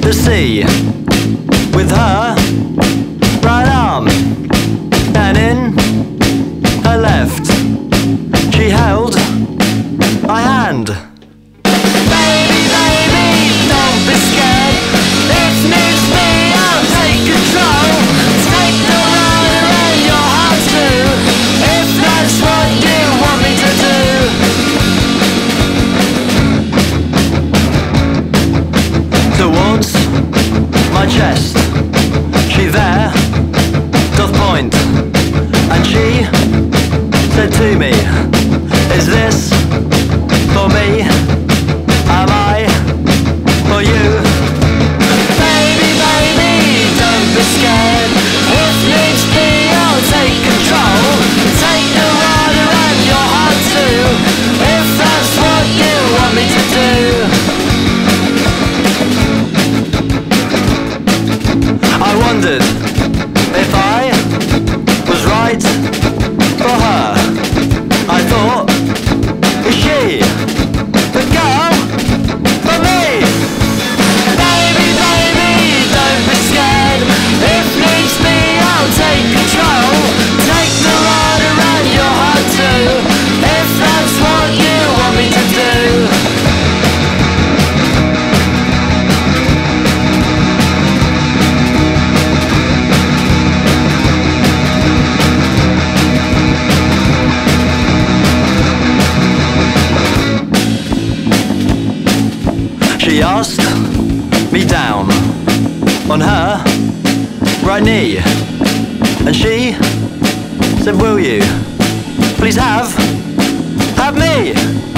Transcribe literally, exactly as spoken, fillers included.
the sea with her right arm, and in her left she held my hand. Baby, baby, don't be scared. If needs be, I'll take control. Take the rudder and your heart too, if that's what you want me to do. Towards my chest she there doth point, and she said to me, is this for me? Am I for you? Baby, baby, don't be scared. If needs be, I'll take control. Take the rudder and your heart too, if that's what you want me to do. I wondered if I was right for her. I thought, is she the girl for me? Baby, baby, don't be scared. If needs be, I'll take control. Take the rudder and your heart too, if that's what you want me to do. She asked me down on her right knee, and she said, will you please have, have me?